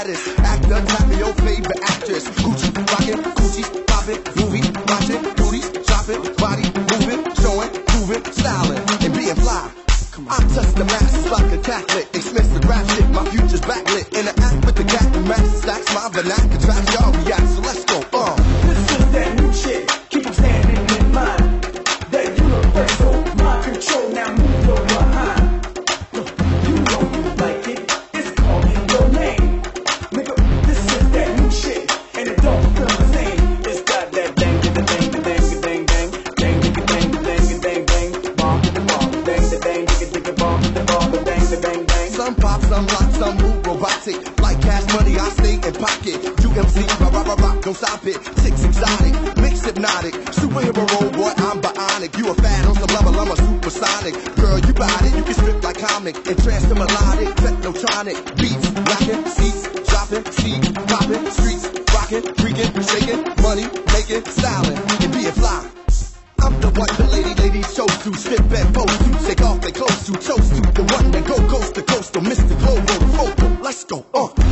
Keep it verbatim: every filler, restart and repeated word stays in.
baddest actor, tap me your favorite actress. Gucci rockin', Gucci poppin', movie watchin', booties choppin', body moving, showing, proving, styling, and being fly. I touch the masses like a Catholic, expensive rap shit, my future's backlit. In the act with the cat and master stacks, my vernacular tracks, y'all react, so let's go, uh. This is that new shit, keep them standing in line. That universal mind control, now move your behind. You know you like it, it's calling your name. Nigga, this is that new shit, and it don't feel the same. It's got that dang, dang, dang, dang, dang, dang, dang, dang, dang, dang, dang, dang, bomb, bomb, dang, dang, dang, bomb, bomb, dang, dang, dang. Some pop, some rock, some move robotic. Like cash money, I stay in pocket. You M C, rock, rock, rock, rock, don't stop it. Six exotic, mix hypnotic. Superhero role, boy, I'm bionic. You a fan on some level, I'm a supersonic. Girl, you bout it, you can strip like comic. And trance to melodic, technotronic. Beats, rockin', seats, dropping, seeds, popping, streets, rockin', freaking, shaking, money, making, styling, and being fly. I'm the one the lady, ladies chose to spit and pose to, take off their clothes to, toast to the one that go coast to coast, or Mister Global, the focal. Let's go, uh.